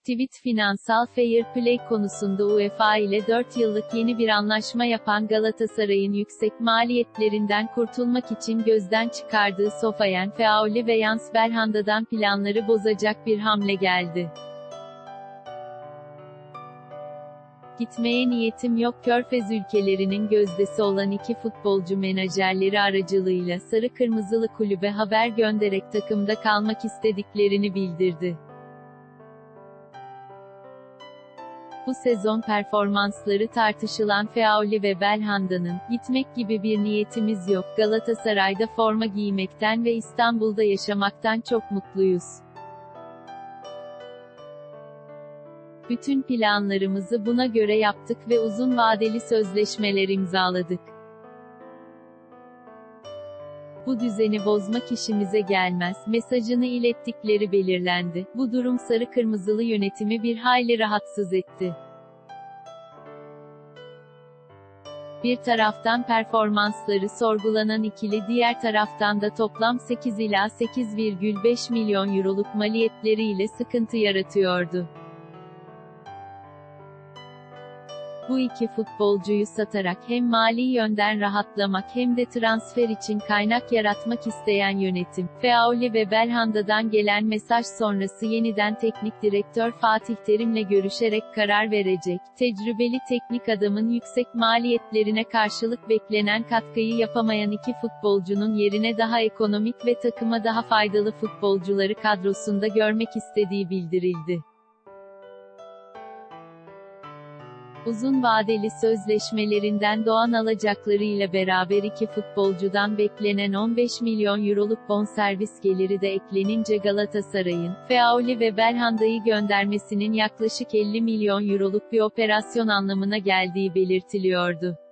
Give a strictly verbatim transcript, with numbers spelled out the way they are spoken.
Tweet finansal fair play konusunda UEFA ile dört yıllık yeni bir anlaşma yapan Galatasaray'ın yüksek maliyetlerinden kurtulmak için gözden çıkardığı Sofiane Feauli ve Jens Belhanda'dan planları bozacak bir hamle geldi. Gitmeye niyetim yok. Körfez ülkelerinin gözdesi olan iki futbolcu menajerleri aracılığıyla sarı kırmızılı kulübe haber göndererek takımda kalmak istediklerini bildirdi. Bu sezon performansları tartışılan Feauli ve Belhanda'nın, "Gitmek gibi bir niyetimiz yok, Galatasaray'da forma giymekten ve İstanbul'da yaşamaktan çok mutluyuz. Bütün planlarımızı buna göre yaptık ve uzun vadeli sözleşmeler imzaladık. Bu düzeni bozmak işimize gelmez" mesajını ilettikleri belirlendi. Bu durum sarı kırmızılı yönetimi bir hayli rahatsız etti. Bir taraftan performansları sorgulanan ikili diğer taraftan da toplam sekiz ila sekiz virgül beş milyon euroluk maliyetleriyle sıkıntı yaratıyordu. Bu iki futbolcuyu satarak hem mali yönden rahatlamak hem de transfer için kaynak yaratmak isteyen yönetim, Feauli ve Belhanda'dan gelen mesaj sonrası yeniden teknik direktör Fatih Terim'le görüşerek karar verecek. Tecrübeli teknik adamın yüksek maliyetlerine karşılık beklenen katkıyı yapamayan iki futbolcunun yerine daha ekonomik ve takıma daha faydalı futbolcuları kadrosunda görmek istediği bildirildi. Uzun vadeli sözleşmelerinden doğan alacaklarıyla beraber iki futbolcudan beklenen on beş milyon euroluk bonservis geliri de eklenince Galatasaray'ın, Feauli ve Belhanda'yı göndermesinin yaklaşık elli milyon euroluk bir operasyon anlamına geldiği belirtiliyordu.